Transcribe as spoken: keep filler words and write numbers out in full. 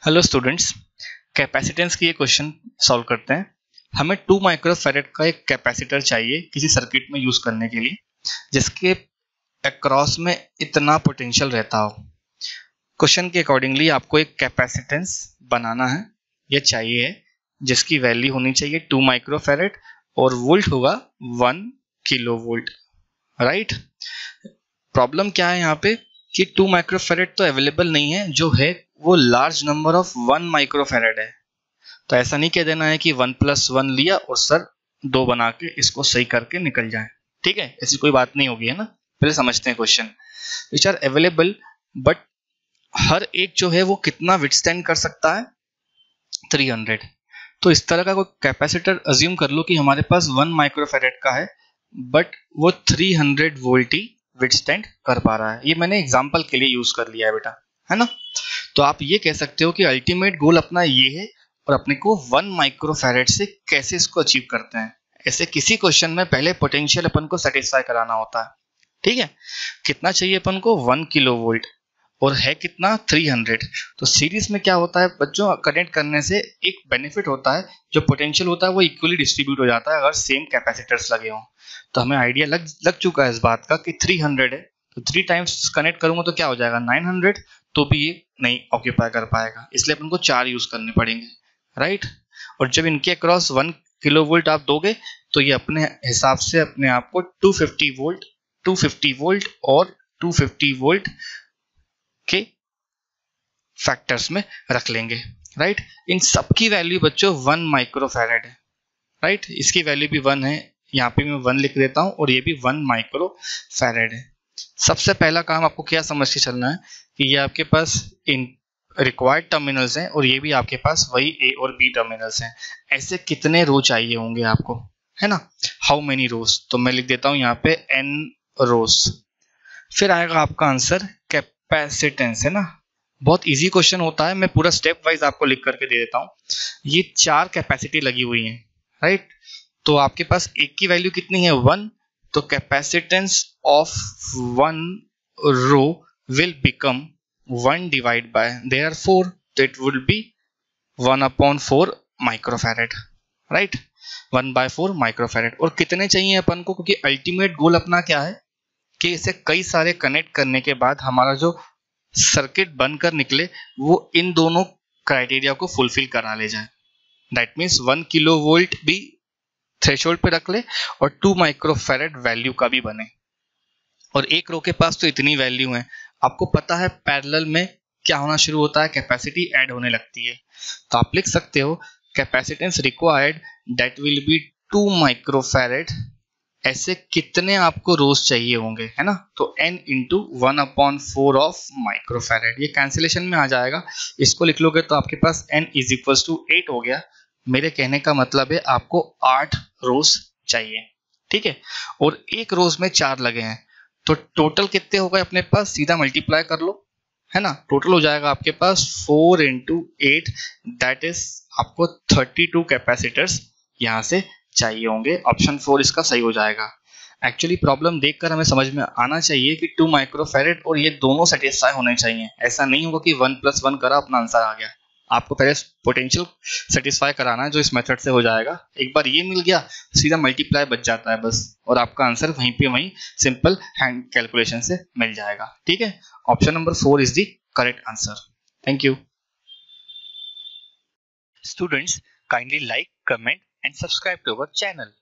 Hello students, capacitance की ये question solve करते हैं। हमें टू माइक्रोफैरेड का एक कैपेसिटर चाहिए किसी सर्किट में यूज करने के लिए जिसके अक्रॉस में इतना पोटेंशियल रहता हो। क्वेश्चन के अकॉर्डिंगली आपको एक कैपेसिटेंस बनाना है, ये चाहिए है जिसकी वैल्यू होनी चाहिए टू माइक्रोफैरेड और वोल्ट होगा one kilo volt. Right, problem क्या है यहाँ पे कि टू माइक्रोफैरेड तो अवेलेबल नहीं है, जो है वो large number of one microfarad है। तो ऐसा नहीं कह देना है कि वन प्लस वन लिया और सर दो बना के इसको सही करके निकल जाए। ठीक है, ऐसी कोई बात नहीं होगी, है ना। पहले समझते हैं question. Which are available, but हर एक जो है वो कितना विथस्टैंड कर सकता है, थ्री हंड्रेड। तो इस तरह का कोई कैपेसिटर अज्यूम कर लो कि हमारे पास वन माइक्रोफैरेड का है बट वो थ्री हंड्रेड वोल्ट ही विथस्टैंड कर पा रहा है। ये मैंने एग्जांपल के लिए यूज कर लिया है बेटा, है ना। तो आप ये कह सकते हो कि अल्टीमेट गोल अपना ये है और अपने को वन माइक्रोफैरेड से कैसे इसको अचीव करते हैं। ऐसे किसी क्वेश्चन में पहले पोटेंशियल अपन को सेटिस्फाई कराना होता है। ठीक है, कितना चाहिए अपन को, वन किलो वोल्ट और है कितना, थ्री हंड्रेड। तो सीरीज में क्या होता है बच्चों, कनेक्ट करने से एक बेनिफिट होता है, जो पोटेंशियल होता है वो इक्वली डिस्ट्रीब्यूट हो जाता है अगर सेम कैपेसिटर्स लगे हों। तो हमें आइडिया लग लग चुका है इस बात का कि थ्री हंड्रेड है, तो थ्री टाइम्स कनेक्ट करूंगा तो क्या हो जाएगा, नाइन हंड्रेड। तो भी ये नहीं ऑक्यूपाई कर पाएगा, इसलिए अपन को चार यूज करने पड़ेंगे। राइट, और जब इनके अक्रॉस वन किलो वोल्ट आप दोगे तो ये अपने हिसाब से अपने आप को two fifty volt two fifty volt और टू फिफ्टी वोल्ट के फैक्टर्स में रख लेंगे। राइट, इन सब की वैल्यू बच्चों वन माइक्रोफैरेड है। राइट, इसकी वैल्यू भी वन है, यहाँ पे मैं वन लिख देता हूं और ये भी वन माइक्रोफैरेड है। सबसे पहला काम आपको क्या समझ के चलना है कि ये आपके पास इन रिक्वायर्ड टर्मिनल्स हैं और ये भी आपके पास वही ए और बी टर्मिनल्स हैं। ऐसे कितने रो चाहिए होंगे आपको, है ना, हाउ मेनी रोज। तो मैं लिख देता हूं यहाँ पे एन रोज। फिर आएगा आपका आंसर कैपेसिटेंस, है ना। बहुत इजी क्वेश्चन होता है, मैं पूरा स्टेप वाइज आपको लिख करके दे देता हूँ। ये चार कैपेसिटी लगी हुई है। राइट, तो आपके पास एक की वैल्यू कितनी है, वन। तो capacitance of one row will become one divide by there are four, तो it will be one upon four microfarad. Right, one by four microfarad. और कितने चाहिए अपन को, क्योंकि अल्टीमेट गोल अपना क्या है कि इसे कई सारे कनेक्ट करने के बाद हमारा जो सर्किट बनकर निकले वो इन दोनों क्राइटेरिया को फुलफिल करा ले जाए। That means one kilo volt भी थ्रेशोल्ड पे रख ले और टू माइक्रोफैरेड वैल्यू का भी बने। और एक रो के पास तो इतनी वैल्यू है, आपको पता है पैरेलल में क्या होना शुरू होता है, कैपेसिटी ऐड होने लगती है। तो आप लिख सकते हो capacitance required that will be two microfarad. ऐसे कितने आपको रोज चाहिए होंगे, है ना। तो n into one upon four of microfarad, ये कैंसिलेशन में आ जाएगा। इसको लिख लोगे तो आपके पास n is equal to eight हो गया। मेरे कहने का मतलब है आपको आठ रोज चाहिए। ठीक है, और एक रोज में चार लगे हैं तो टोटल कितने हो गए अपने पास, सीधा मल्टीप्लाई कर लो, है ना। टोटल हो जाएगा आपके पास four into eight, that is आपको थर्टी टू कैपेसिटर्स यहाँ से चाहिए होंगे। ऑप्शन फोर इसका सही हो जाएगा। एक्चुअली प्रॉब्लम देखकर हमें समझ में आना चाहिए कि टू माइक्रोफैरेड और ये दोनों सेटिस्फाई होने चाहिए। ऐसा नहीं होगा कि वन प्लस वन करा अपना आंसर आ गया। आपको पहले पोटेंशियल सेटिस्फाई कराना है, जो इस मेथड से हो जाएगा। एक बार ये मिल गया सीधा मल्टीप्लाई बच जाता है बस, और आपका आंसर वहीं पे वहीं सिंपल हैंड कैलकुलेशन से मिल जाएगा। ठीक है, option number four is the correct answer. Thank you Students, kindly like, comment and subscribe to our channel.